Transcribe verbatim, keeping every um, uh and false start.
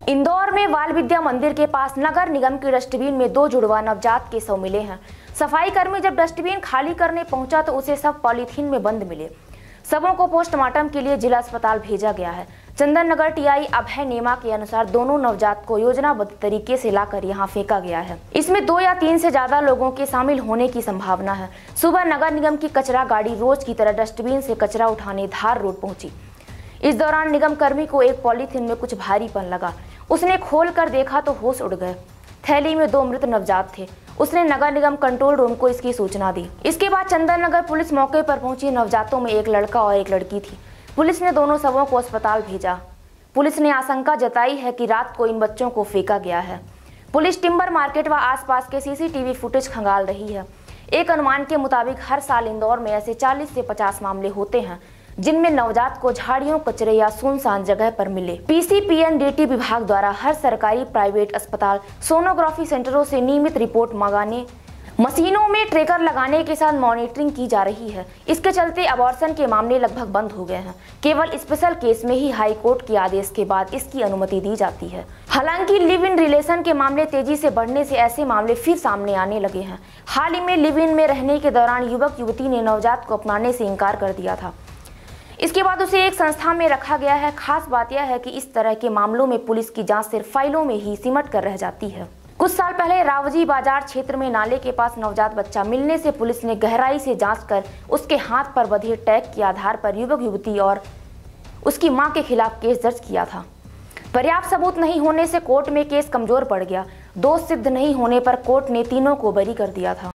इंदौर में बाल विद्या मंदिर के पास नगर निगम के डस्टबिन में दो जुड़वा नवजात के शव मिले हैं। सफाई कर्मी जब डस्टबिन खाली करने पहुंचा तो उसे सब पॉलीथीन में बंद मिले। शवों को पोस्टमार्टम के लिए जिला अस्पताल भेजा गया है। चंदन नगर टीआई अभय नेमा के अनुसार दोनों नवजात को योजनाबद्ध तरीके से लाकर यहां फेंका गया है। इसमें दो या तीन से ज्यादा लोगों के शामिल होने की संभावना है। सुबह नगर निगम की कचरा गाड़ी रोज की तरह डस्टबिन से कचरा उठाने धार रोड पहुंची। इस दौरान निगम कर्मी को एक पॉलीथीन में कुछ भारीपन लगा। उसने खोल कर देखा तो होश उड़ गए। थैली में दो मृत नवजात थे। उसने नगर निगम कंट्रोल रूम को इसकी सूचना दी। इसके बाद चंदन नगर पुलिस मौके पर पहुंची। नवजातों में एक लड़का और एक लड़की थी। पुलिस ने दोनों शवों को अस्पताल भेजा। पुलिस ने आशंका जताई है कि रात को इन बच्चों को फेंका गया है। पुलिस टिम्बर मार्केट व आसपास के सीसीटीवी फुटेज खंगाल रही है। एक अनुमान के मुताबिक हर साल इंदौर में ऐसे चालीस से पचास मामले होते हैं जिनमें नवजात को झाड़ियों, कचरे या सुनसान जगह पर मिले। पीसीपीएनडीटी विभाग द्वारा हर सरकारी प्राइवेट अस्पताल, सोनोग्राफी सेंटरों से नियमित रिपोर्ट मंगाने, मशीनों में ट्रैकर लगाने के साथ मॉनिटरिंग की जा रही है। इसके चलते अबॉर्शन के मामले लगभग बंद हो गए हैं। केवल स्पेशल केस में ही हाई कोर्ट के आदेश के बाद इसकी अनुमति दी जाती है। हालांकि लिव इन रिलेशन के मामले तेजी से बढ़ने से ऐसे मामले फिर सामने आने लगे हैं। हाल ही में लिव इन में रहने के दौरान युवक युवती ने नवजात को अपनाने से इनकार कर दिया था। इसके बाद उसे एक संस्था में रखा गया है। खास बात यह है कि इस तरह के मामलों में पुलिस की जांच सिर्फ फाइलों में ही सिमट कर रह जाती है। कुछ साल पहले रावजी बाजार क्षेत्र में नाले के पास नवजात बच्चा मिलने से पुलिस ने गहराई से जांच कर उसके हाथ पर बंधे टैग के आधार पर युवक युवती और उसकी मां के खिलाफ केस दर्ज किया था। पर्याप्त सबूत नहीं होने से कोर्ट में केस कमजोर पड़ गया। दोष सिद्ध नहीं होने पर कोर्ट ने तीनों को बरी कर दिया था।